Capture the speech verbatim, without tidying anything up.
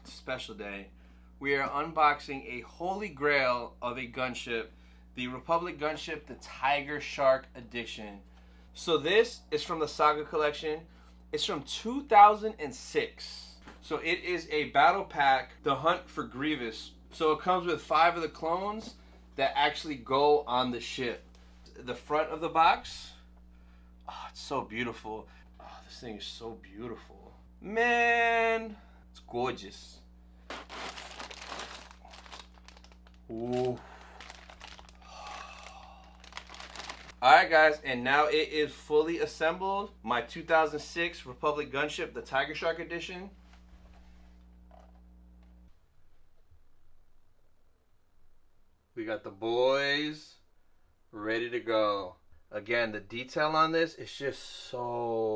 it's a special day. We are unboxing a holy grail of a gunship, the Republic Gunship, the Tiger Shark Edition. So this is from the Saga Collection. It's from two thousand six. So it is a battle pack, The Hunt for Grievous. So it comes with five of the clones that actually go on the ship. The front of the box, oh, it's so beautiful. Oh, this thing is so beautiful. Man, it's gorgeous. Ooh. Alright guys, and now it is fully assembled. My two thousand six Republic Gunship, the Tiger Shark Edition. We got the boys ready to go. Again, the detail on this is just so